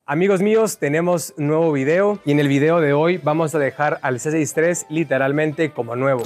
Amigos míos, tenemos un nuevo video y en el video de hoy vamos a dejar al C63 literalmente como nuevo.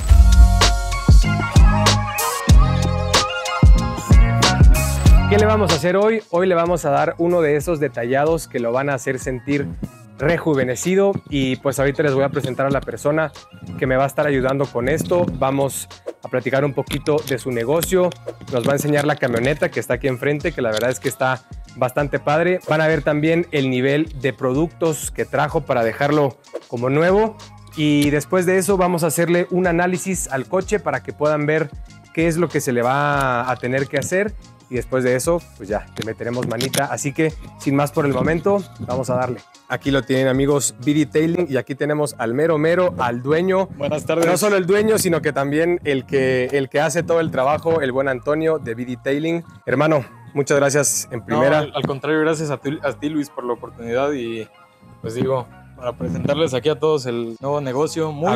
¿Qué le vamos a hacer hoy? Hoy le vamos a dar uno de esos detallados que lo van a hacer sentir rejuvenecido y pues ahorita les voy a presentar a la persona que me va a estar ayudando con esto. Vamos a platicar un poquito de su negocio, nos va a enseñar la camioneta que está aquí enfrente, que la verdad es que está bastante padre. Van a ver también el nivel de productos que trajo para dejarlo como nuevo y después de eso vamos a hacerle un análisis al coche para que puedan ver qué es lo que se le va a tener que hacer. Y después de eso, pues ya, le meteremos manita. Así que, sin más por el momento, vamos a darle. Aquí lo tienen, amigos, B-Detailing. Y aquí tenemos al mero, al dueño. Buenas tardes. No solo el dueño, sino que también el que hace todo el trabajo, el buen Antonio de B-Detailing. Hermano, muchas gracias en primera. No, al contrario, gracias a ti, Luis, por la oportunidad. Y pues digo, para presentarles aquí a todos el nuevo negocio, muy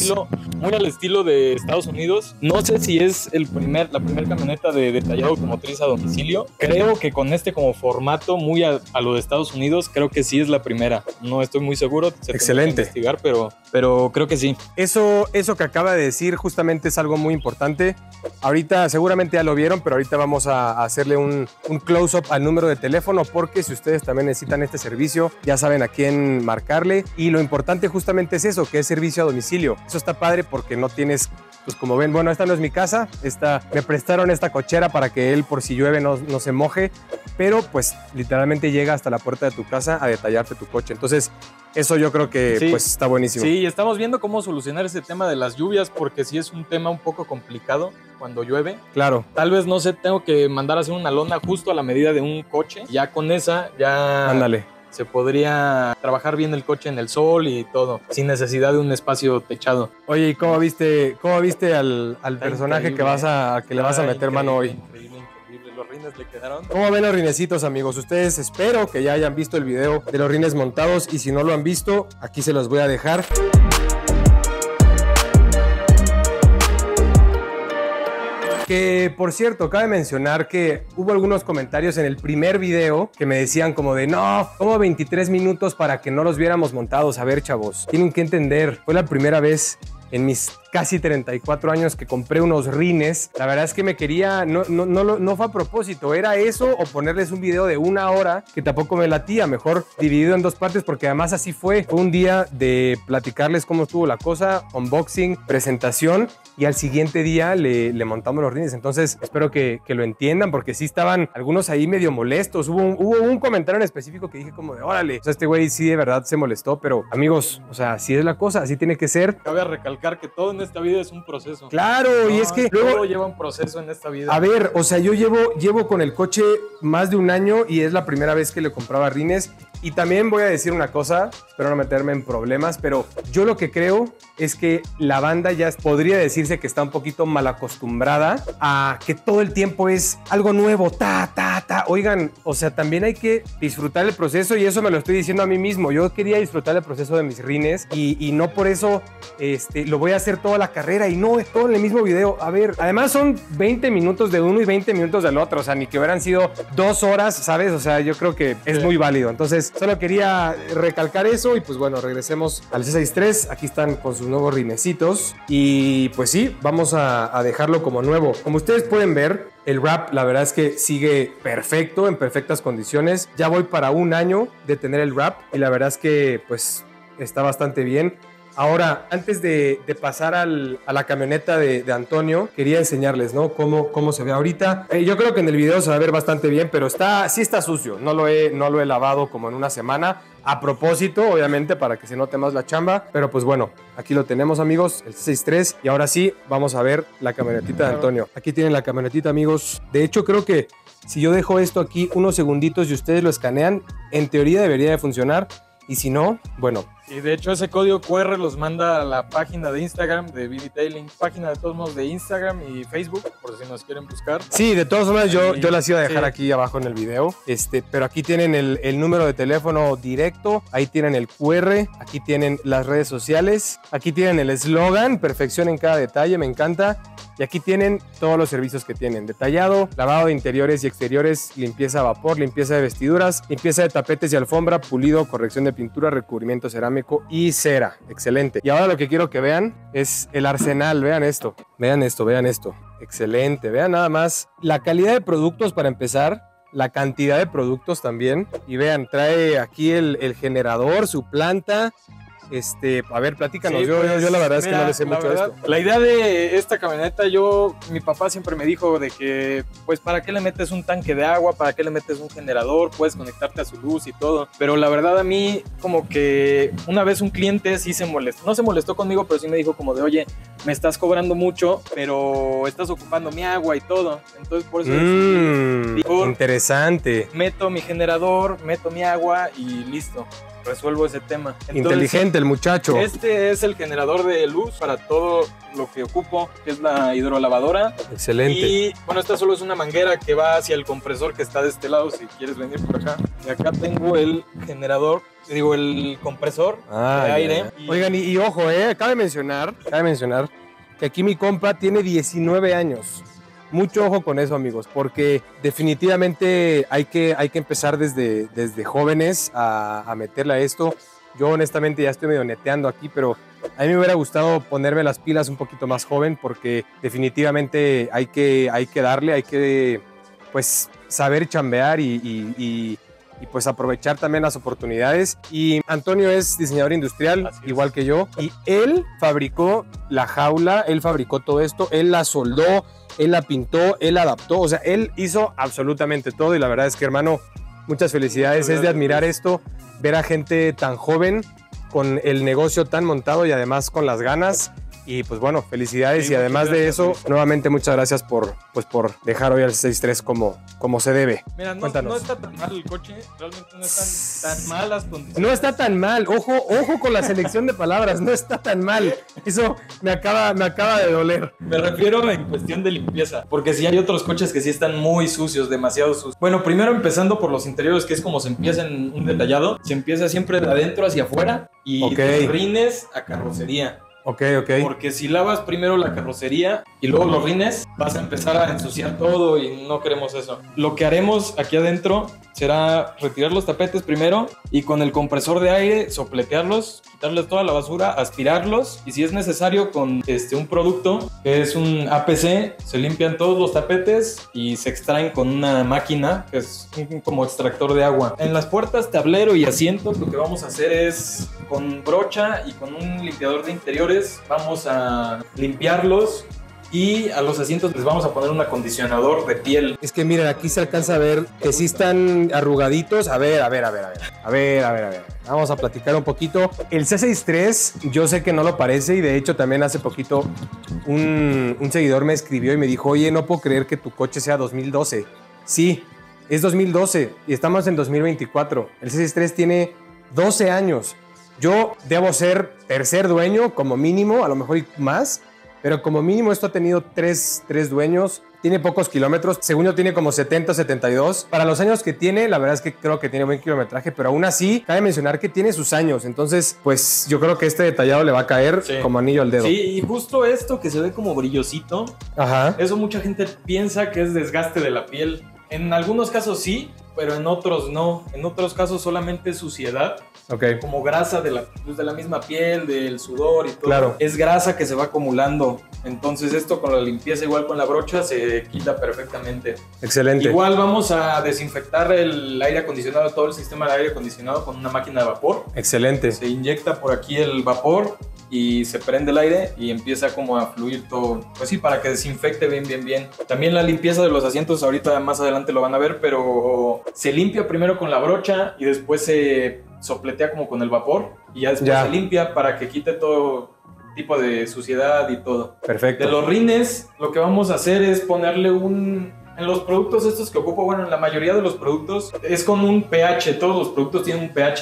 al estilo de Estados Unidos. No sé si es la primera camioneta de detallado automotriz a domicilio. Creo que con este como formato muy a lo de Estados Unidos, creo que sí es la primera. No estoy muy seguro. Excelente. Investigar, pero creo que sí. Eso que acaba de decir justamente es algo muy importante. Ahorita seguramente ya lo vieron, pero ahorita vamos a hacerle un close-up al número de teléfono porque si ustedes también necesitan este servicio, ya saben a quién marcarle. Y lo importante justamente es eso, que es servicio a domicilio. Eso está padre porque no tienes, pues como ven, bueno, esta no es mi casa, me prestaron esta cochera para que él por si llueve no se moje, pero pues literalmente llega hasta la puerta de tu casa a detallarte tu coche. Entonces eso yo creo que sí, pues está buenísimo. Sí, estamos viendo cómo solucionar ese tema de las lluvias porque sí es un tema un poco complicado cuando llueve. Claro. Tal vez, no sé, tengo que mandar a hacer una lona justo a la medida de un coche. Ya con esa, ya... Ándale. Se podría trabajar bien el coche en el sol y todo, sin necesidad de un espacio techado. Oye, ¿y cómo viste al personaje que le vas a meter mano hoy? Increíble. Los rines le quedaron. ¿Cómo ven los rinecitos, amigos? Ustedes espero que ya hayan visto el video de los rines montados y si no lo han visto, aquí se los voy a dejar. Que, por cierto, cabe mencionar que hubo algunos comentarios en el primer video que me decían como de no, como 23 minutos para que no los viéramos montados. A ver, chavos, tienen que entender, fue la primera vez en mis casi 34 años que compré unos rines. La verdad es que me quería, no fue a propósito, era eso o ponerles un video de 1 hora que tampoco me latía, mejor dividido en 2 partes porque además así fue un día de platicarles cómo estuvo la cosa, unboxing, presentación y al siguiente día le montamos los rines. Entonces espero que lo entiendan porque sí estaban algunos ahí medio molestos. Hubo un comentario en específico que dije como de órale, o sea, este güey sí de verdad se molestó, pero amigos, o sea, así es la cosa, así tiene que ser. Cabe recalcar que todo en esta vida es un proceso. Claro, y es que todo lleva un proceso en esta vida. A ver, o sea, yo llevo con el coche más de 1 año y es la primera vez que le compraba rines. Y también voy a decir una cosa, espero no meterme en problemas, pero yo lo que creo es que la banda ya podría decirse que está un poquito mal acostumbrada a que todo el tiempo es algo nuevo, Oigan, o sea, también hay que disfrutar el proceso y eso me lo estoy diciendo a mí mismo. Yo quería disfrutar el proceso de mis rines y no por eso lo voy a hacer toda la carrera y no es todo en el mismo video. A ver, además son 20 minutos de uno y 20 minutos del otro, o sea, ni que hubieran sido 2 horas, ¿sabes? O sea, yo creo que es muy válido. Entonces, solo quería recalcar eso y pues bueno, regresemos al C63. Aquí están con sus nuevos rinecitos y pues sí, vamos a dejarlo como nuevo. Como ustedes pueden ver, el wrap la verdad es que sigue perfecto, en perfectas condiciones. Ya voy para 1 año de tener el wrap y la verdad es que pues está bastante bien. Ahora, antes de pasar a la camioneta de Antonio, quería enseñarles, ¿no? Cómo se ve ahorita. Yo creo que en el video se va a ver bastante bien, pero sí está sucio. No lo he lavado como en 1 semana. A propósito, obviamente, para que se note más la chamba. Pero pues bueno, aquí lo tenemos, amigos, el C63. Y ahora sí, vamos a ver la camionetita de Antonio. Aquí tienen la camionetita, amigos. De hecho, creo que si yo dejo esto aquí unos segunditos y ustedes lo escanean, en teoría debería de funcionar. Y si no, bueno, Y de hecho ese código QR los manda a la página de Instagram de B-Detailing, página de todos modos de Instagram y Facebook, por si nos quieren buscar. Sí, de todas formas yo las iba a dejar aquí abajo en el video, pero aquí tienen el número de teléfono directo, ahí tienen el QR, aquí tienen las redes sociales, aquí tienen el eslogan, perfección en cada detalle, me encanta. Y aquí tienen todos los servicios que tienen: detallado, lavado de interiores y exteriores, limpieza a vapor, limpieza de vestiduras, limpieza de tapetes y alfombra, pulido, corrección de pintura, recubrimiento cerámico y cera. Excelente. Y ahora lo que quiero que vean es el arsenal. Vean esto, vean esto, vean esto. Excelente. Vean nada más la calidad de productos para empezar, la cantidad de productos también. Y vean, trae aquí el generador, su planta. A ver, platícanos. Sí, yo la verdad es mira, que no le sé mucho a esto. La idea de esta camioneta, mi papá siempre me dijo de que, pues, ¿para qué le metes un tanque de agua? ¿Para qué le metes un generador? Puedes conectarte a su luz y todo. Pero la verdad a mí, como que una vez un cliente sí se molestó. No se molestó conmigo, pero sí me dijo como de, oye, me estás cobrando mucho, pero estás ocupando mi agua y todo. Entonces, por eso... Interesante. Meto mi generador, meto mi agua y listo. Resuelvo ese tema. Entonces, inteligente el muchacho. Este es el generador de luz para todo lo que ocupo, que es la hidrolavadora. Excelente. Y bueno, esta solo es una manguera que va hacia el compresor que está de este lado, si quieres venir por acá. Y acá tengo el generador, el compresor de aire. Oigan, y ojo, cabe mencionar que aquí mi compa tiene 19 años. Mucho ojo con eso, amigos, porque definitivamente hay que empezar desde jóvenes a meterle a esto. Yo honestamente ya estoy medio neteando aquí, pero a mí me hubiera gustado ponerme las pilas un poquito más joven, porque definitivamente hay que darle, hay que pues saber chambear y pues aprovechar también las oportunidades. Y Antonio es diseñador industrial, igual que yo, y él fabricó la jaula, él fabricó todo esto, él la soldó, él la pintó, él la adaptó, o sea, él hizo absolutamente todo. Y la verdad es que, hermano, muchas felicidades. Es de admirar esto, ver a gente tan joven con el negocio tan montado y además con las ganas. Y pues bueno, felicidades. Sí, y además de eso, nuevamente muchas gracias por dejar hoy al 6.3 como se debe. Mira, no está tan mal el coche, realmente no están tan mal las condiciones. No está tan mal, ojo con la selección de palabras, no está tan mal. Eso me acaba de doler. Me refiero en cuestión de limpieza, porque sí hay otros coches que sí están muy sucios, demasiado sucios. Bueno, primero empezando por los interiores, que es como se empieza en un detallado. Se empieza siempre de adentro hacia afuera y de rines a carrocería. Ok. Porque si lavas primero la carrocería y luego los rines, vas a empezar a ensuciar todo y no queremos eso. Lo que haremos aquí adentro será retirar los tapetes primero y con el compresor de aire sopletearlos, quitarles toda la basura, aspirarlos, y si es necesario con un producto que es un APC, se limpian todos los tapetes y se extraen con una máquina que es como extractor de agua. En las puertas, tablero y asientos lo que vamos a hacer es con brocha y con un limpiador de interiores vamos a limpiarlos, y a los asientos les vamos a poner un acondicionador de piel. Es que miren, aquí se alcanza a ver que sí están arrugaditos. A ver. Vamos a platicar un poquito. El C63, yo sé que no lo parece, y de hecho también hace poquito un seguidor me escribió y me dijo, oye, no puedo creer que tu coche sea 2012. Sí, es 2012 y estamos en 2024. El C63 tiene 12 años. Yo debo ser tercer dueño como mínimo, a lo mejor y más, pero como mínimo esto ha tenido tres dueños. Tiene pocos kilómetros, según yo tiene como 70, 72. Para los años que tiene, la verdad es que creo que tiene buen kilometraje, pero aún así, cabe mencionar que tiene sus años. Entonces, pues yo creo que este detallado le va a caer como anillo al dedo. Sí, y justo esto que se ve como brillosito, eso mucha gente piensa que es desgaste de la piel. En algunos casos sí, pero en otros no. En otros casos solamente es suciedad. Como grasa de la misma piel, del sudor y todo. Claro. Es grasa que se va acumulando. Entonces esto con la limpieza, igual con la brocha, se quita perfectamente. Excelente. Igual vamos a desinfectar el aire acondicionado, todo el sistema de aire acondicionado con una máquina de vapor. Excelente. Se inyecta por aquí el vapor y se prende el aire y empieza como a fluir todo. Pues sí, para que desinfecte bien. También la limpieza de los asientos, ahorita más adelante lo van a ver, pero se limpia primero con la brocha y después se sopletea como con el vapor y ya después se limpia para que quite todo tipo de suciedad y todo. Perfecto. De los rines, lo que vamos a hacer es ponerle en los productos estos que ocupo, bueno, en la mayoría de los productos es con un pH, todos los productos tienen un pH.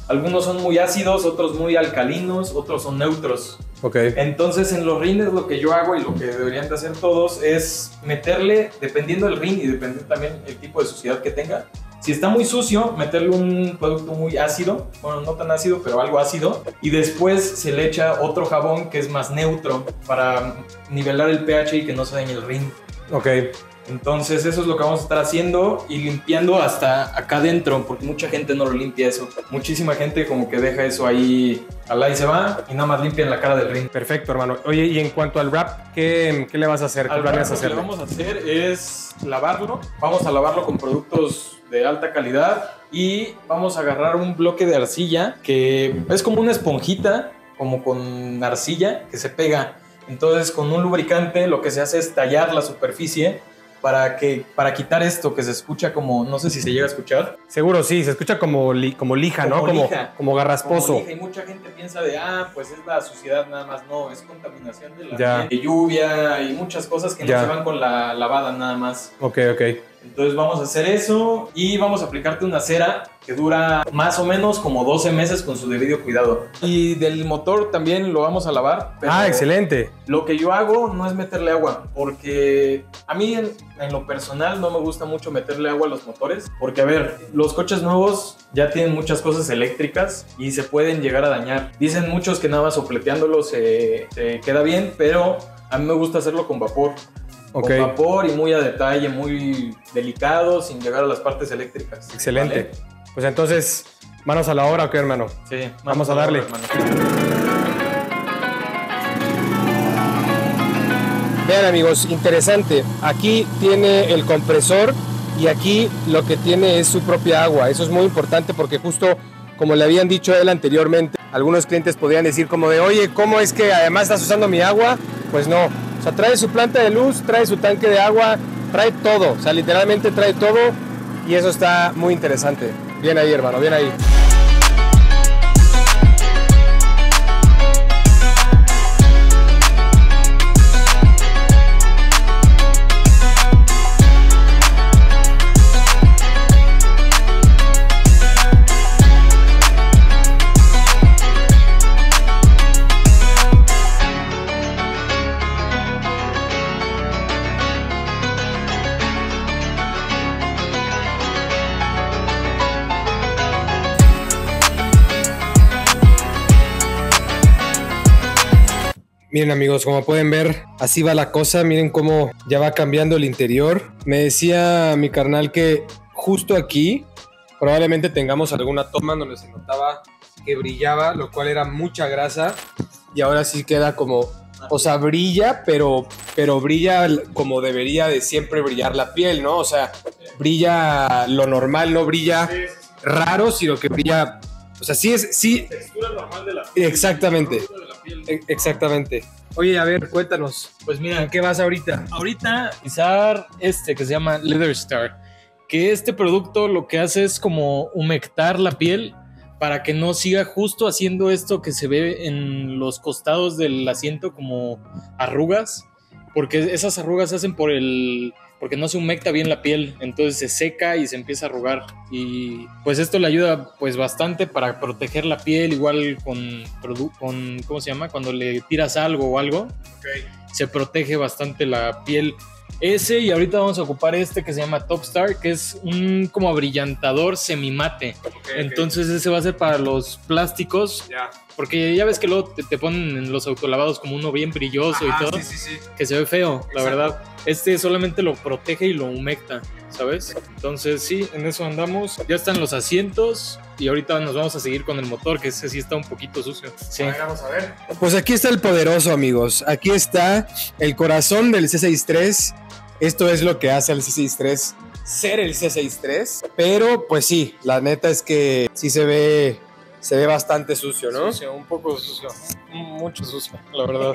Algunos son muy ácidos, otros muy alcalinos, otros son neutros. Okay. Entonces en los rines lo que yo hago y lo que deberían de hacer todos es meterle, dependiendo del rin y dependiendo también el tipo de suciedad que tenga. Si está muy sucio, meterle un producto muy ácido, bueno, no tan ácido, pero algo ácido, y después se le echa otro jabón que es más neutro para nivelar el pH y que no se dañe el rin. Ok. Entonces eso es lo que vamos a estar haciendo y limpiando hasta acá adentro, porque mucha gente no lo limpia eso. Muchísima gente como que deja eso ahí al aire y se va y nada más limpian la cara del rin. Perfecto, hermano. Oye, y en cuanto al wrap, ¿qué le vas a hacer? ¿Qué planeas hacer? Lo que vamos a hacer es lavarlo. Vamos a lavarlo con productos de alta calidad y vamos a agarrar un bloque de arcilla que es como una esponjita, como con arcilla que se pega. Entonces con un lubricante lo que se hace es tallar la superficie para quitar esto que se escucha como, no sé si se llega a escuchar. Seguro sí, se escucha como lija, ¿no? Como garrasposo. Como lija, y mucha gente piensa de, pues es la suciedad nada más. No, es contaminación de la lluvia y muchas cosas que no se van con la lavada nada más. Ok. Entonces vamos a hacer eso y vamos a aplicarte una cera que dura más o menos como 12 meses con su debido cuidado. Y del motor también lo vamos a lavar. Excelente. Lo que yo hago no es meterle agua, porque a mí en lo personal no me gusta mucho meterle agua a los motores, porque a ver, los coches nuevos ya tienen muchas cosas eléctricas y se pueden llegar a dañar. Dicen muchos que nada más sopleteándolo se queda bien, pero a mí me gusta hacerlo con vapor. Okay. Con vapor y muy a detalle, muy delicado, sin llegar a las partes eléctricas. Excelente. ¿Vale? Pues entonces, ¿manos a la obra o qué, hermano? Sí, vamos a darle. Vean, amigos, interesante. Aquí tiene el compresor y aquí lo que tiene es su propia agua. Eso es muy importante porque justo como le habían dicho a él anteriormente, algunos clientes podrían decir como de, oye, ¿cómo es que además estás usando mi agua? Pues no. O sea, trae su planta de luz, trae su tanque de agua, trae todo. O sea, literalmente trae todo y eso está muy interesante. Bien ahí, hermano, bien ahí. Miren, amigos, como pueden ver, así va la cosa. Miren cómo ya va cambiando el interior. Me decía mi carnal que justo aquí probablemente tengamos alguna toma donde se notaba que brillaba, lo cual era mucha grasa. Y ahora sí queda como, o sea, brilla, pero brilla como debería de siempre brillar la piel, ¿no? O sea, brilla lo normal, no brilla raro, sino que brilla... O sea, sí. Textura normal de la piel. Exactamente. Exactamente. Oye, a ver, cuéntanos. Pues mira, ¿en qué vas ahorita? Ahorita utilizar que se llama Leather Star, que este producto lo que hace es como humectar la piel para que no siga justo haciendo esto que se ve en los costados del asiento como arrugas, porque esas arrugas se hacen porque no se humecta bien la piel, entonces se seca y se empieza a arrugar, y pues esto le ayuda pues bastante para proteger la piel, igual con ¿cómo se llama? Cuando le tiras algo o algo, se protege bastante la piel. Y ahorita vamos a ocupar que se llama Top Star, que es un como abrillantador semimate. Entonces ese va a ser para los plásticos, porque ya ves que luego te ponen en los autolavados como uno bien brilloso. Ajá, y todo, que se ve feo, la verdad. Solamente lo protege y lo humecta, ¿sabes? Entonces sí, en eso andamos. Ya están los asientos y ahorita nos vamos a seguir con el motor, que ese sí está un poquito sucio. Sí. Vamos a ver. Pues aquí está el poderoso, amigos. Aquí está el corazón del C63. Esto es lo que hace al C63 ser el C63. Pero pues sí, la neta es que sí se ve bastante sucio, ¿no? Sucio, un poco sucio. Mucho sucio, la verdad.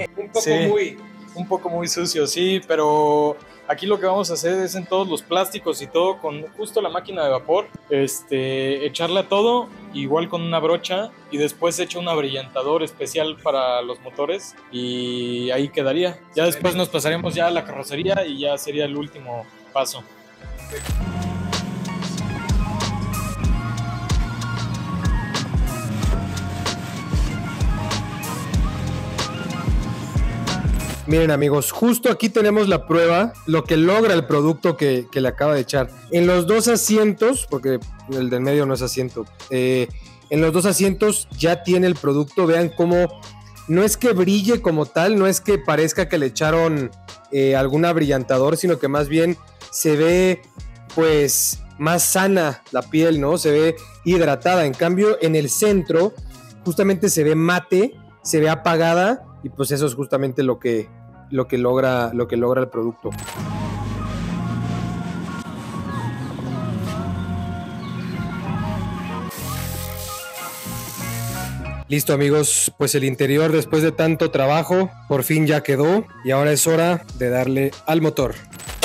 Un poco muy sucio, sí, pero aquí lo que vamos a hacer es en todos los plásticos y todo, con justo la máquina de vapor, echarle a todo, igual con una brocha, y después echa un abrillantador especial para los motores, y ahí quedaría. Ya después nos pasaremos ya a la carrocería y ya sería el último paso. Miren amigos, justo aquí tenemos la prueba, lo que logra el producto que le acaba de echar. En los dos asientos, porque el del medio no es asiento, en los dos asientos ya tiene el producto. Vean cómo no es que brille como tal, no es que parezca que le echaron algún abrillantador, sino que más bien se ve pues más sana la piel, ¿no? Se ve hidratada. En cambio, en el centro justamente se ve mate, se ve apagada, y pues eso es justamente lo que logra el producto. Listo amigos, pues el interior después de tanto trabajo por fin ya quedó y ahora es hora de darle al motor.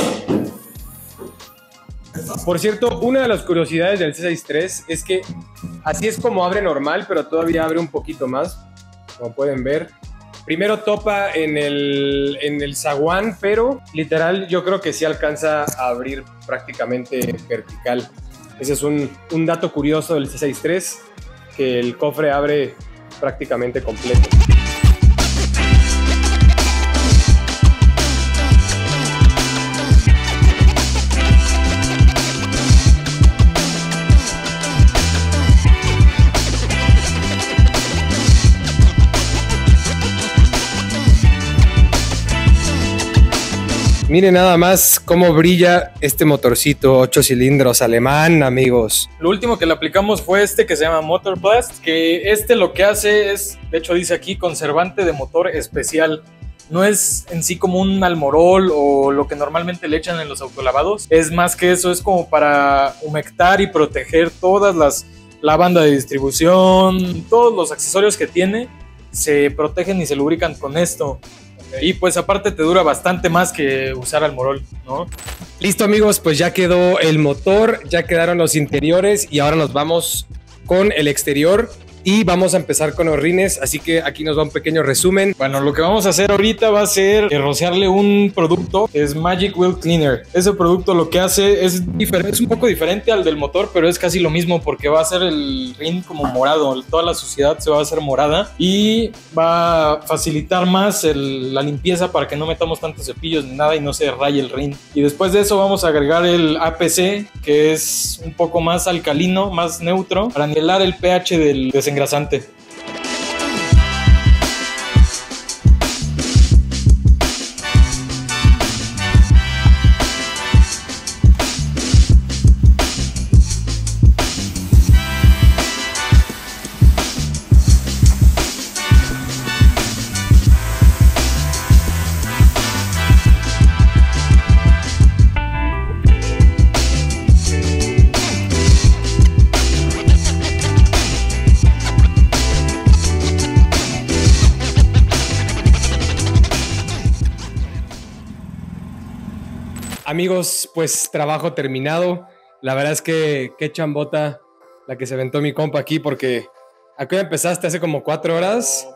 Por cierto, una de las curiosidades del C63 es que así es como abre normal, pero todavía abre un poquito más, como pueden ver. Primero topa en el zaguán, pero literal yo creo que sí alcanza a abrir prácticamente vertical. Ese es un dato curioso del C63, que el cofre abre prácticamente completo. Miren nada más cómo brilla este motorcito 8 cilindros alemán, amigos. Lo último que le aplicamos fue este que se llama Motorplast, que lo que hace es, de hecho dice aquí, conservante de motor especial. No es en sí como un almorol o lo que normalmente le echan en los autolavados. Es más que eso, es como para humectar y proteger la banda de distribución, todos los accesorios que tiene, se protegen y se lubrican con esto. Y pues aparte te dura bastante más que usar almorol, ¿no? Listo amigos, pues ya quedó el motor, ya quedaron los interiores y ahora nos vamos con el exterior y vamos a empezar con los rines, así que aquí nos va un pequeño resumen. Bueno, lo que vamos a hacer ahorita va a ser rociarle un producto, es Magic Wheel Cleaner. Ese producto lo que hace es un poco diferente al del motor, pero es casi lo mismo porque va a hacer el rin como morado, toda la suciedad se va a hacer morada y va a facilitar más la limpieza para que no metamos tantos cepillos ni nada y no se raye el rin. Y después de eso vamos a agregar el APC, que es un poco más alcalino, más neutro, para nivelar el pH del desengrasante. Amigos, pues trabajo terminado. La verdad es que qué chambota la que se aventó mi compa aquí, porque acá empezaste hace como 4 horas.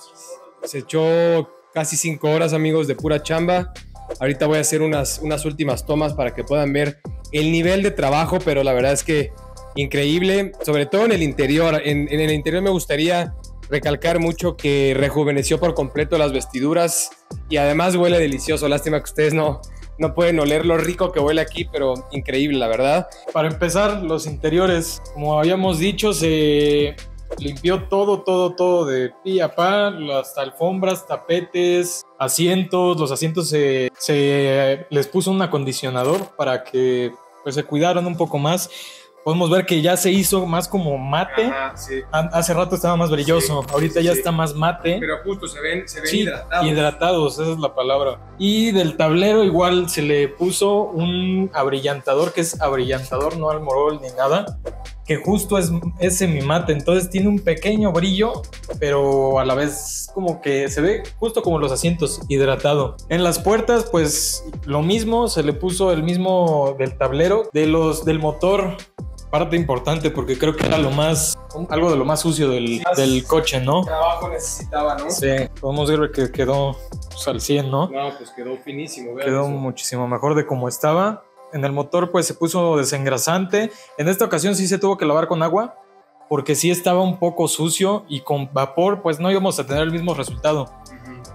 Se echó casi 5 horas, amigos, de pura chamba. Ahorita voy a hacer unas últimas tomas para que puedan ver el nivel de trabajo, pero la verdad es que increíble, sobre todo en el interior. En el interior me gustaría recalcar mucho que rejuveneció por completo las vestiduras y además huele delicioso. Lástima que ustedes no pueden oler lo rico que huele aquí, pero increíble, la verdad. Para empezar, los interiores, como habíamos dicho, se limpió todo de pi a pa, las alfombras, tapetes, asientos. Los asientos se les puso un acondicionador para que pues, se cuidaran un poco más. Podemos ver que ya se hizo más como mate. Ajá, sí. Hace rato estaba más brilloso, sí, ahorita ya está más mate. Pero justo se ven sí, hidratados. Hidratados, esa es la palabra. Y del tablero igual se le puso un abrillantador, que es abrillantador, no almorol ni nada, que justo es semimate, entonces tiene un pequeño brillo, pero a la vez como que se ve justo como los asientos, hidratado. En las puertas pues lo mismo, se le puso el mismo del tablero, del motor. Parte importante porque creo que era algo de lo más sucio del coche, ¿no? Trabajo necesitaba, ¿no? Sí, podemos ver que quedó pues, al 100, ¿no? No, pues quedó finísimo. Quedó muchísimo mejor de como estaba. En el motor pues se puso desengrasante. En esta ocasión sí se tuvo que lavar con agua porque sí estaba un poco sucio y con vapor pues no íbamos a tener el mismo resultado.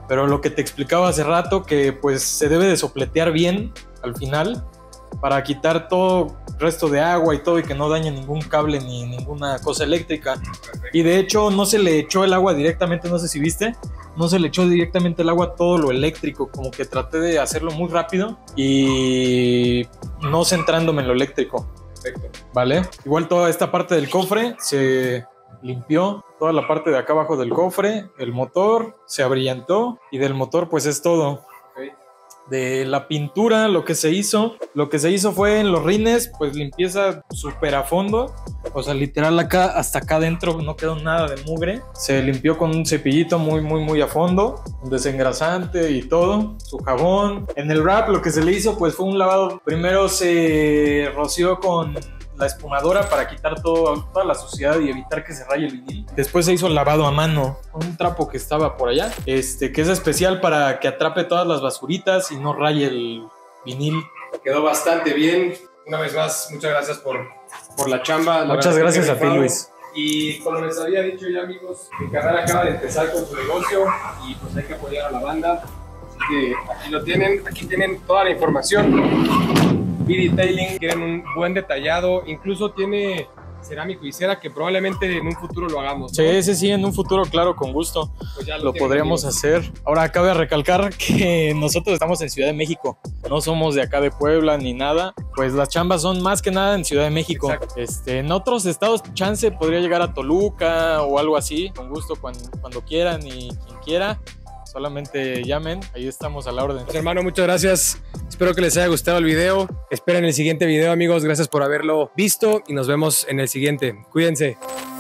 Pero lo que te explicaba hace rato, que pues se debe de sopletear bien al final para quitar todo el resto de agua y todo, y que no dañe ningún cable ni ninguna cosa eléctrica. Y de hecho no se le echó el agua directamente, no sé si viste, no se le echó directamente el agua a todo lo eléctrico, como que traté de hacerlo muy rápido y no centrándome en lo eléctrico. Perfecto. Vale, igual toda esta parte del cofre se limpió, toda la parte de acá abajo del cofre, el motor se abrillantó, y del motor pues es todo. Okay. De la pintura, lo que se hizo fue en los rines, pues limpieza súper a fondo, o sea, literal acá, hasta acá adentro no quedó nada de mugre, se limpió con un cepillito muy a fondo, un desengrasante y todo, su jabón. En el wrap lo que se le hizo pues fue un lavado, primero se roció con la espumadora para quitar toda la suciedad y evitar que se raye el vinil. Después se hizo el lavado a mano con un trapo que estaba por allá, que es especial para que atrape todas las basuritas y no raye el vinil. Quedó bastante bien. Una vez más, muchas gracias por la chamba. Muchas gracias a ti, Luis. Y como les había dicho ya, amigos, mi carnal acaba de empezar con su negocio y pues hay que apoyar a la banda. Así que aquí lo tienen, aquí tienen toda la información. B-Detailing, quieren un buen detallado, incluso tiene cerámico y cera que probablemente en un futuro lo hagamos, ¿no? Sí, en un futuro, claro, con gusto, pues ya lo podríamos hacer. Ahora cabe recalcar que nosotros estamos en Ciudad de México, no somos de acá de Puebla ni nada, pues las chambas son más que nada en Ciudad de México. En otros estados chance podría llegar a Toluca o algo así, con gusto cuando quieran y quien quiera. Solamente llamen, ahí estamos a la orden. Pues hermano, muchas gracias. Espero que les haya gustado el video. Esperen el siguiente video, amigos. Gracias por haberlo visto y nos vemos en el siguiente. Cuídense.